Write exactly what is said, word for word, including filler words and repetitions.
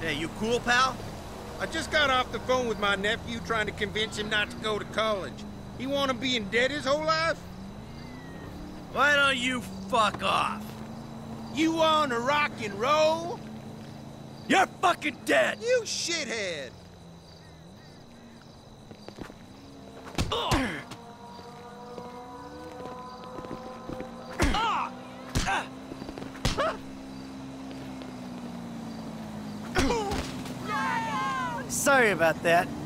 Hey, you cool, pal? I just got off the phone with my nephew trying to convince him not to go to college. He wanna be in debt his whole life? Why don't you fuck off? You wanna rock and roll? You're fucking dead! You shithead! Sorry about that.